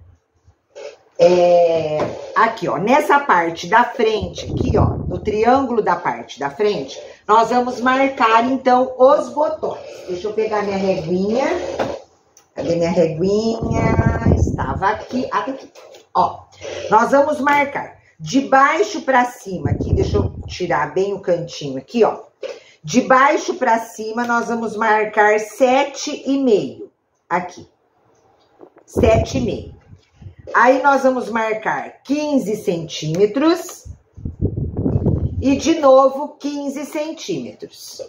[SPEAKER 2] É... Aqui, ó. Nessa parte da frente, aqui, ó. No triângulo da parte da frente, nós vamos marcar, então, os botões. Deixa eu pegar minha reguinha. Cadê minha reguinha? Estava aqui. Ah, tá aqui. Ó. Nós vamos marcar de baixo para cima aqui. Deixa eu tirar bem o cantinho aqui, ó. De baixo para cima, nós vamos marcar sete e meio. Aqui. Sete e meio. Aí, nós vamos marcar quinze centímetros. E, de novo, quinze centímetros.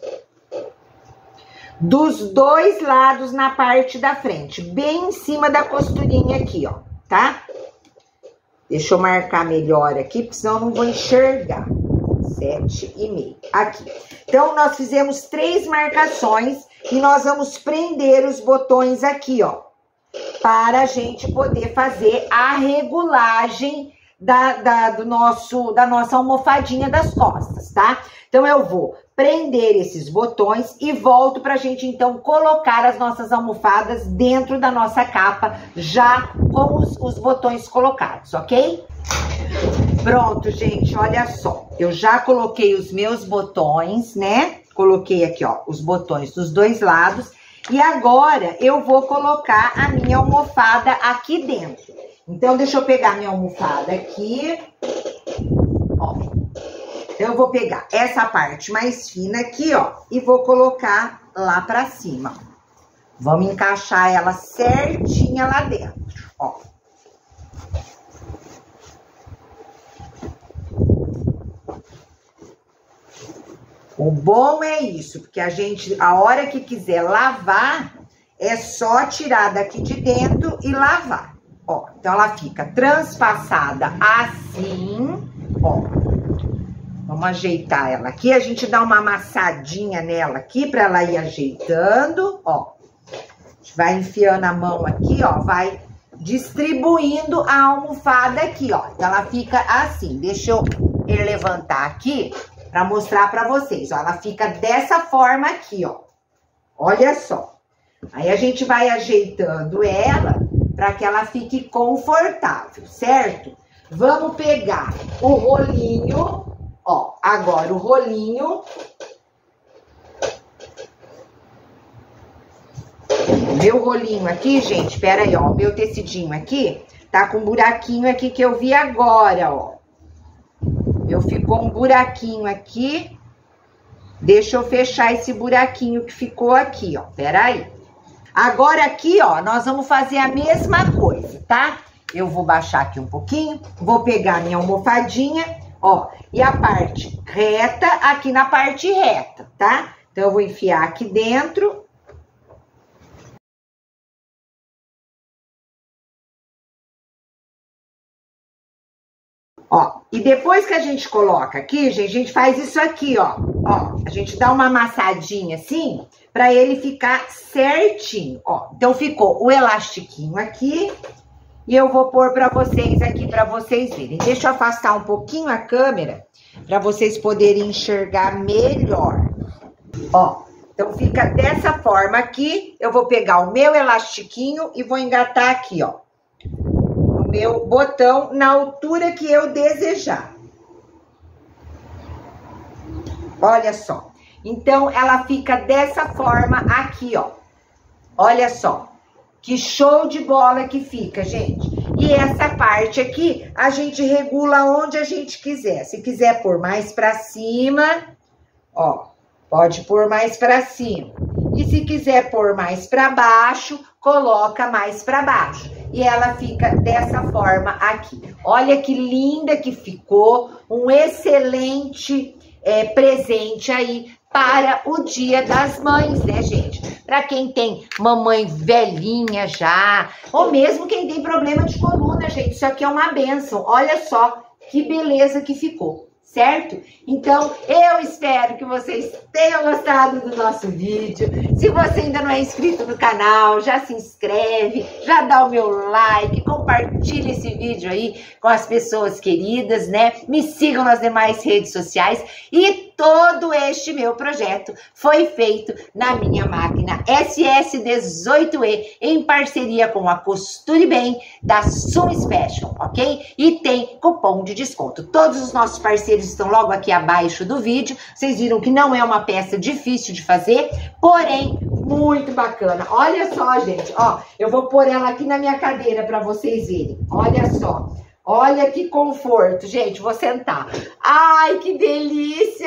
[SPEAKER 2] Dos dois lados na parte da frente. Bem em cima da costurinha aqui, ó. Tá? Deixa eu marcar melhor aqui, porque senão eu não vou enxergar. Sete e meio. Aqui. Então, nós fizemos três marcações e nós vamos prender os botões aqui, ó. Para a gente poder fazer a regulagem da, da, do nosso, da nossa almofadinha das costas, tá? Então, eu vou prender esses botões e volto pra gente, então, colocar as nossas almofadas dentro da nossa capa, já com os, os botões colocados, ok? Pronto, gente, olha só. Eu já coloquei os meus botões, né? Coloquei aqui, ó, os botões dos dois lados. E agora, eu vou colocar a minha almofada aqui dentro. Então, deixa eu pegar minha almofada aqui. Ó. Eu vou pegar essa parte mais fina aqui, ó, e vou colocar lá pra cima. Vamos encaixar ela certinha lá dentro, ó. O bom é isso, porque a gente, a hora que quiser lavar, é só tirar daqui de dentro e lavar, ó. Então, ela fica transpassada assim, ó. Vamos ajeitar ela aqui, a gente dá uma amassadinha nela aqui pra ela ir ajeitando, ó. A gente vai enfiando a mão aqui, ó, vai distribuindo a almofada aqui, ó. Então, ela fica assim. Deixa eu levantar aqui pra mostrar pra vocês, ó. Ela fica dessa forma aqui, ó. Olha só. Aí, a gente vai ajeitando ela pra que ela fique confortável, certo? Vamos pegar o rolinho... Ó, agora o rolinho. Meu rolinho aqui, gente, pera aí, ó. Meu tecidinho aqui tá com um buraquinho aqui que eu vi agora, ó. Eu ficou um buraquinho aqui. Deixa eu fechar esse buraquinho que ficou aqui, ó. Pera aí. Agora aqui, ó, nós vamos fazer a mesma coisa, tá? Eu vou baixar aqui um pouquinho. Vou pegar minha almofadinha. Ó, e a parte reta aqui na parte reta, tá? Então, eu vou enfiar aqui dentro. Ó, e depois que a gente coloca aqui, gente, a gente faz isso aqui, ó. Ó, a gente dá uma amassadinha assim, pra ele ficar certinho, ó. Então, ficou o elastiquinho aqui. E eu vou pôr pra vocês aqui, pra vocês verem. Deixa eu afastar um pouquinho a câmera, pra vocês poderem enxergar melhor. Ó, então fica dessa forma aqui. Eu vou pegar o meu elastiquinho e vou engatar aqui, ó. O meu botão na altura que eu desejar. Olha só. Então, ela fica dessa forma aqui, ó. Olha só. Que show de bola que fica, gente. E essa parte aqui, a gente regula onde a gente quiser. Se quiser pôr mais pra cima, ó, pode pôr mais pra cima. E se quiser pôr mais pra baixo, coloca mais pra baixo. E ela fica dessa forma aqui. Olha que linda que ficou. Um excelente é, presente aí para o Dia das Mães, né, gente? Para quem tem mamãe velhinha já, ou mesmo quem tem problema de coluna, gente, isso aqui é uma bênção. Olha só que beleza que ficou, certo? Então, eu espero que vocês tenham gostado do nosso vídeo. Se você ainda não é inscrito no canal, já se inscreve, já dá o meu like, compartilha esse vídeo aí com as pessoas queridas, né? Me sigam nas demais redes sociais e todo este meu projeto foi feito na minha máquina S S dezoito E em parceria com a Costure Bem da Sum Special, ok? E tem cupom de desconto. Todos os nossos parceiros estão logo aqui abaixo do vídeo. Vocês viram que não é uma peça difícil de fazer, porém muito bacana. Olha só, gente, ó, eu vou pôr ela aqui na minha cadeira para vocês verem. Olha só. Olha que conforto, gente, vou sentar. Ai, que delícia!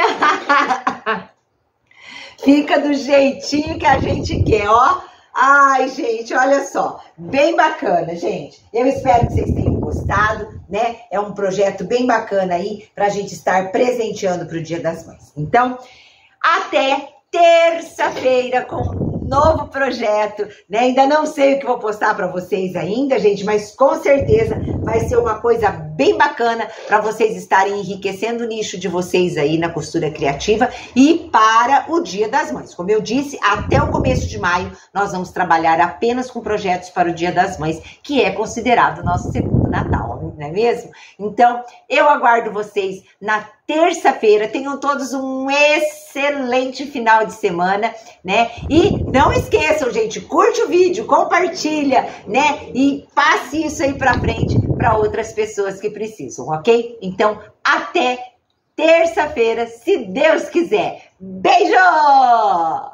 [SPEAKER 2] Fica do jeitinho que a gente quer, ó. Ai, gente, olha só. Bem bacana, gente. Eu espero que vocês tenham gostado, né? É um projeto bem bacana aí pra gente estar presenteando pro Dia das Mães. Então, até terça-feira com novo projeto, né? Ainda não sei o que vou postar para vocês ainda, gente, mas com certeza vai ser uma coisa bem bacana para vocês estarem enriquecendo o nicho de vocês aí na costura criativa e para o Dia das Mães. Como eu disse, até o começo de maio nós vamos trabalhar apenas com projetos para o Dia das Mães, que é considerado o nosso segundo Natal, não é mesmo? Então, eu aguardo vocês na terça-feira. Tenham todos um excelente final de semana, né? E não esqueçam, gente, curte o vídeo, compartilha, né? E passe isso aí pra frente para outras pessoas que precisam, ok? Então, até terça-feira, se Deus quiser. Beijo!